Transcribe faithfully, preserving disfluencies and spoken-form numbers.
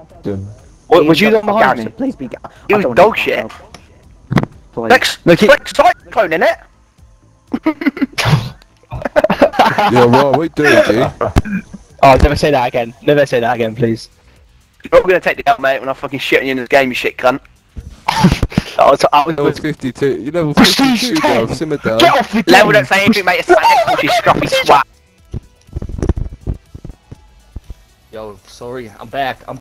What, was you the one behind me? Please be. You was dog shit. Flex, flex cyclone in it. Yeah, what are we doing, G? Oh, never say that again. Never say that again, please. You're not gonna take the out, mate, when I fucking shit on you in this game, you shit cunt. I was, I was, Level fifty-two. You level fifty-two, bro. Simmer down. Get off the Level don't say anything, mate. It's like you scruffy swat. Yo, sorry, I'm back. I'm